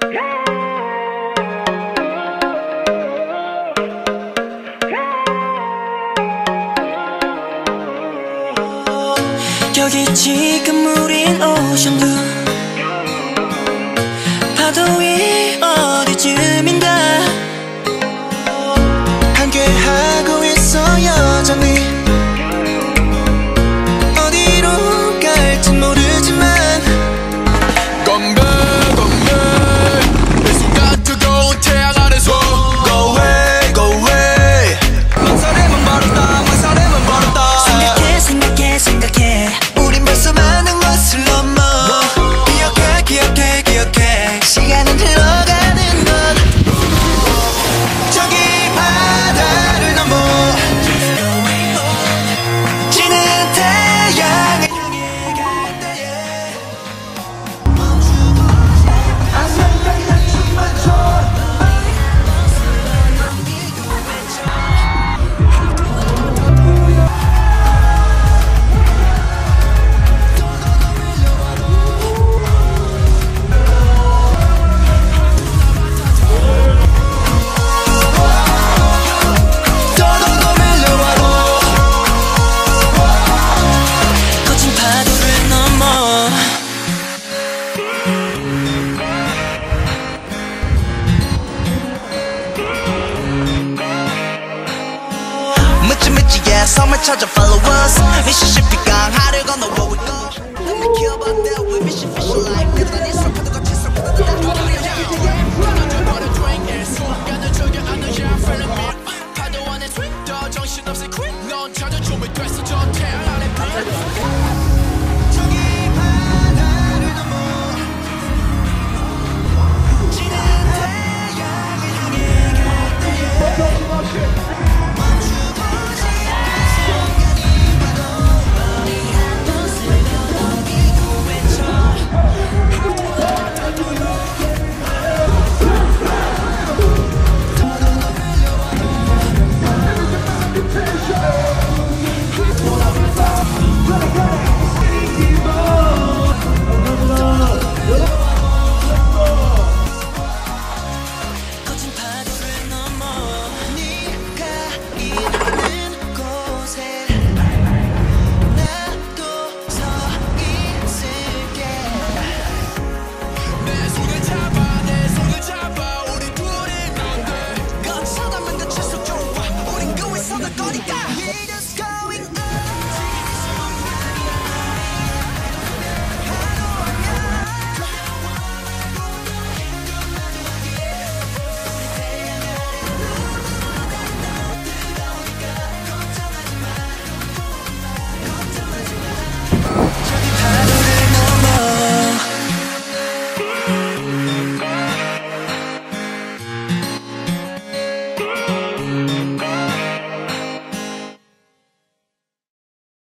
여기 지금 우린 오션뷰 파도 위 어디쯤인가 함께하고 있어 여전히 어디로 갈진 모르지만 건배 내 순간 뜨거운 태양 아래서 Go away go away 망설임은 멀었다 생각해 우린 벌써 많은 것을 넘어 기억해 시간은 흘러가는 것 저기 바다를 넘어 지는 태양을 향해 갈 때에 거친 파도를 넘어 묻지야 섬을 찾아 follow us 미시시피 강하를 건너 where we go